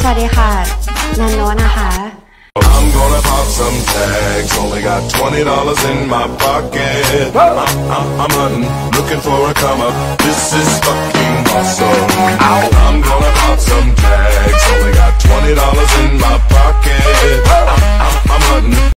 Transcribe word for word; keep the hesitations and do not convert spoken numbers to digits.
วัสดีค่ะนันโนนะคะ I'm gonna pop some tags. Only got twenty dollars in my pocket. I'm, I'm, I'm hunting, looking for a come up. This is fucking awesome. I'm gonna pop some tags.